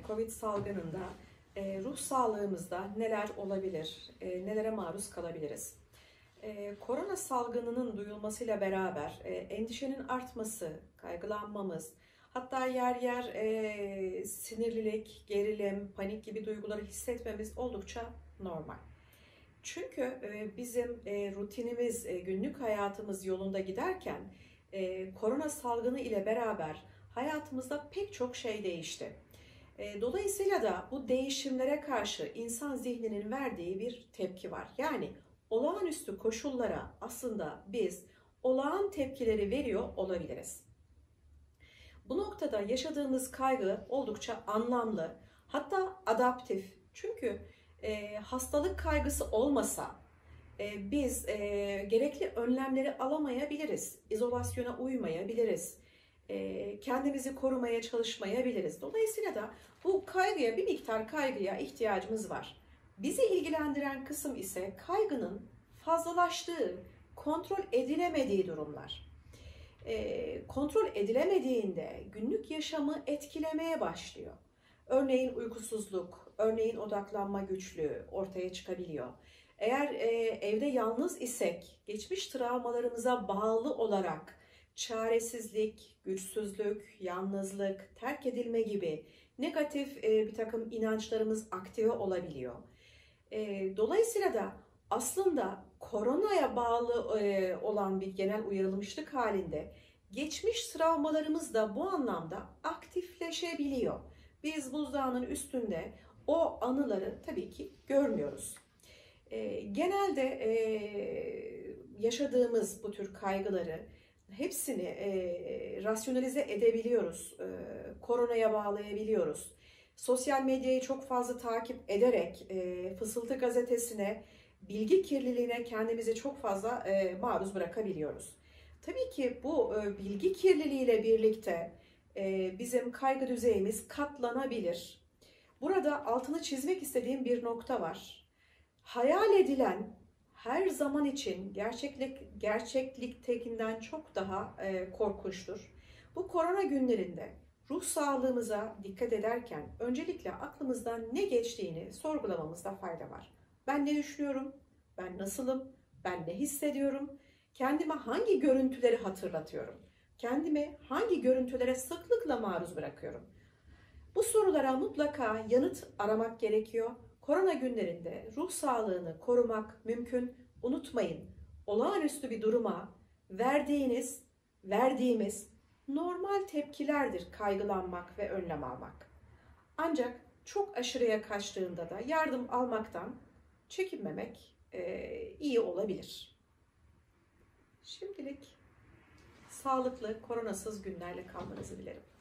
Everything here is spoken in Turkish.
Covid salgınında ruh sağlığımızda neler olabilir, nelere maruz kalabiliriz? Korona salgınının duyulmasıyla beraber endişenin artması, kaygılanmamız, hatta yer yer sinirlilik, gerilim, panik gibi duyguları hissetmemiz oldukça normal. Çünkü bizim rutinimiz, günlük hayatımız yolunda giderken korona salgını ile beraber hayatımızda pek çok şey değişti. Dolayısıyla da bu değişimlere karşı insan zihninin verdiği bir tepki var. Yani olağanüstü koşullara aslında biz olağan tepkileri veriyor olabiliriz. Bu noktada yaşadığımız kaygı oldukça anlamlı, hatta adaptif. Çünkü hastalık kaygısı olmasa biz gerekli önlemleri alamayabiliriz, izolasyona uymayabiliriz, kendimizi korumaya çalışmayabiliriz. Dolayısıyla da bu kaygıya, bir miktar kaygıya ihtiyacımız var. Bizi ilgilendiren kısım ise kaygının fazlalaştığı, kontrol edilemediği durumlar. Kontrol edilemediğinde günlük yaşamı etkilemeye başlıyor. Örneğin uykusuzluk, örneğin odaklanma güçlüğü ortaya çıkabiliyor. Eğer evde yalnız isek, geçmiş travmalarımıza bağlı olarak çaresizlik, güçsüzlük, yalnızlık, terk edilme gibi negatif bir takım inançlarımız aktive olabiliyor. Dolayısıyla da aslında koronaya bağlı olan bir genel uyarılmışlık halinde geçmiş travmalarımız da bu anlamda aktifleşebiliyor. Biz buzdağının üstünde o anıları tabii ki görmüyoruz. Genelde yaşadığımız bu tür kaygıları hepsini rasyonalize edebiliyoruz, koronaya bağlayabiliyoruz. Sosyal medyayı çok fazla takip ederek Fısıltı Gazetesi'ne, bilgi kirliliğine kendimizi çok fazla maruz bırakabiliyoruz. Tabii ki bu bilgi kirliliğiyle birlikte bizim kaygı düzeyimiz katlanabilir. Burada altını çizmek istediğim bir nokta var. Hayal edilen her zaman için gerçekliktekinden çok daha korkunçtur. Bu korona günlerinde ruh sağlığımıza dikkat ederken öncelikle aklımızdan ne geçtiğini sorgulamamızda fayda var. Ben ne düşünüyorum? Ben nasılım? Ben ne hissediyorum? Kendime hangi görüntüleri hatırlatıyorum? Kendimi hangi görüntülere sıklıkla maruz bırakıyorum? Bu sorulara mutlaka yanıt aramak gerekiyor. Korona günlerinde ruh sağlığını korumak mümkün. Unutmayın, olağanüstü bir duruma verdiğimiz normal tepkilerdir kaygılanmak ve önlem almak. Ancak çok aşırıya kaçtığında da yardım almaktan çekinmemek iyi olabilir. Şimdilik sağlıklı, koronasız günlerle kalmanızı dilerim.